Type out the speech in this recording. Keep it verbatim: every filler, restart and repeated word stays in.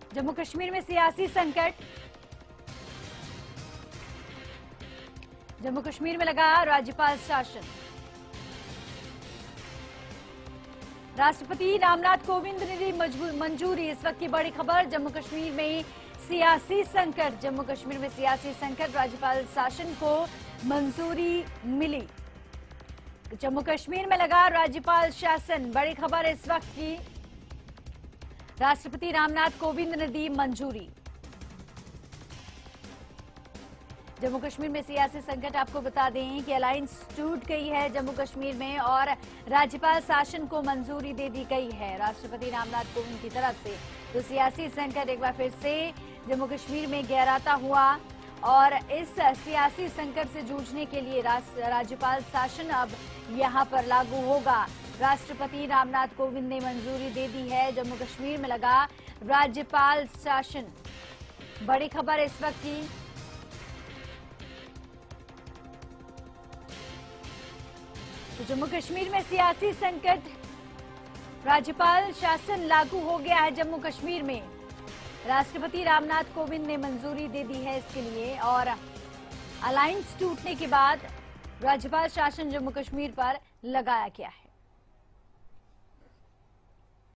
जम्मू कश्मीर में सियासी संकट। जम्मू कश्मीर में लगा राज्यपाल शासन। राष्ट्रपति रामनाथ कोविंद ने दी मंजूरी। इस वक्त की बड़ी खबर, जम्मू कश्मीर में सियासी संकट। जम्मू कश्मीर में सियासी संकट, राज्यपाल शासन को मंजूरी मिली। जम्मू कश्मीर में लगा राज्यपाल शासन। बड़ी खबर इस वक्त की, राष्ट्रपति रामनाथ कोविंद ने दी मंजूरी। जम्मू कश्मीर में सियासी संकट, आपको बता दें कि अलायंस टूट गई है जम्मू कश्मीर में और राज्यपाल शासन को मंजूरी दे दी गई है राष्ट्रपति रामनाथ कोविंद की तरफ से। तो सियासी संकट एक बार फिर से जम्मू कश्मीर में गहराता हुआ और इस सियासी संकट से जूझने के लिए राज्यपाल शासन अब यहां पर लागू होगा। राष्ट्रपति रामनाथ कोविंद ने मंजूरी दे दी है। जम्मू कश्मीर में लगा राज्यपाल शासन। बड़ी खबर इस वक्त की, तो जम्मू कश्मीर में सियासी संकट, राज्यपाल शासन लागू हो गया है जम्मू कश्मीर में। राष्ट्रपति रामनाथ कोविंद ने मंजूरी दे दी है इसके लिए और अलायंस टूटने के बाद राज्यपाल शासन जम्मू कश्मीर पर लगाया गया है।